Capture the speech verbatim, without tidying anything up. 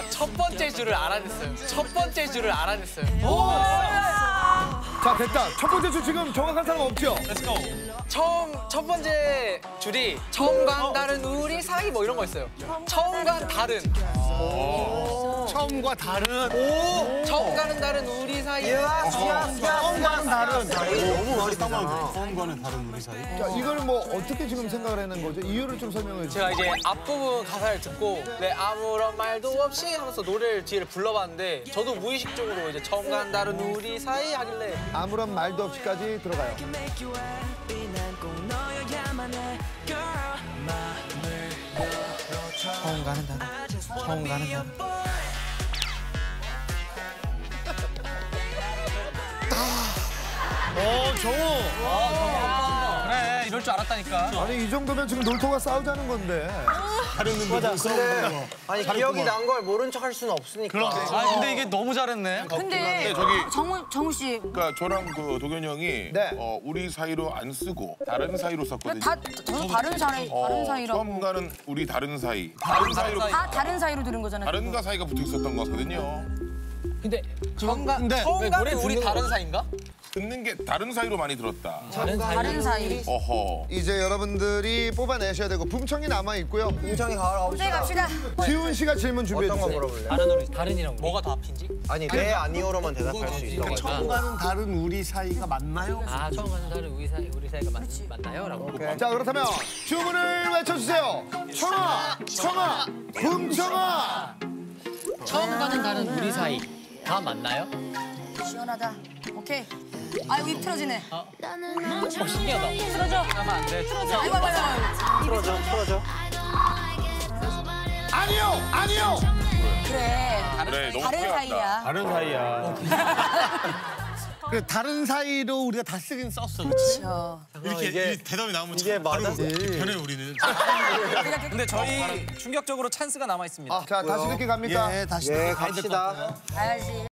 첫 번째 줄을 알아냈어요. 첫 번째 줄을 알아냈어요. 자, 됐다. 첫 번째 줄 지금 정확한 사람 없죠? 처음 첫 번째 줄이 처음과 다른 우리 사이 뭐 이런 거 있어요. 처음과 다른. 처음과 다른. 처음과는 다른 우리 사이. 처음과는 다른. 너무 맛있다. 처음과는 다른 우리 사이. 자, 이걸 뭐 어떻게 지금 생각을 해낸 거죠? 이유를 좀 설명해 주세요. 제가 이제 앞부분 가사를 듣고 네, 아무런 말도 없이 하면서 노래를 뒤를 불러봤는데 저도 무의식적으로 이제 처음과는 다른 우리 사이 하길래 아무런 말도 없이까지 들어가요. 처음 가는 다른 처음 가는 다른 어, 정우. 그래 이럴 줄 알았다니까. 아니, 이 정도면 지금 놀토가 싸우자는 건데. 맞아. 근데 아니 기억이 난 걸 모른 척 할 수는 없으니까. 아 근데 이게 너무 잘했네. 근데 저기 정우 정우 씨 그러니까 저랑 그 도겸이 형이 네. 어, 우리 사이로 안 쓰고 다른 사이로 썼거든요. 다 저도 다른 사이 어, 다른 사이라고 처음과는 우리 다른 사이. 다른 사이로 다 다른 사이로 들은 거잖아요. 다른가 사이가 붙어 있었던 것 같거든요. 근데 처음과 근데 처음과는 우리 다른 사이인가? 듣는 게 다른 사이로 많이 들었다. 다른 사이. 어허. 이제 여러분들이 뽑아내셔야 되고 붐청이 남아 있고요. 공정이 가을 이제 갑시다. 지훈 씨가 질문 준비해 어떤 거 주세요. 물어볼래? 다른 우리 다른이랑 뭐가 더 앞인지? 아니 네 아니오로만 대답할 수 있어. 처음과는 다른 우리 사이가 맞나요? 아 처음 가는 다른 우리 사이 우리 사이가 맞, 맞나요? 라고. 자, 그렇다면 주문을 외쳐주세요. 청아, 청아, 붐청아. 처음 가는 다른 우리 사이 다 맞나요? 시원하다. 오케이. 아이고 입 틀어지네. 어 신기하다. 틀어져. 하면 안 돼. 틀어져. 아이고 아이고 아이고. 풀어줘 풀어줘. 아니요, 아니요. 그래. 그래 너무 다른 후회한다. 사이야. 다른 사이야. 그 다른 사이로 우리가 다 쓰긴 썼어, 그렇지? 저. 이렇게 이게- 이 대답이 나오면 이게 참 바로 맞아? 변해 우리는. 근데 저희 충격적으로 찬스가 남아 있습니다. 자, 다시 듣기 갑니까? 예, 다시 예 가야 될것 같아요. 갑시다. 가야지.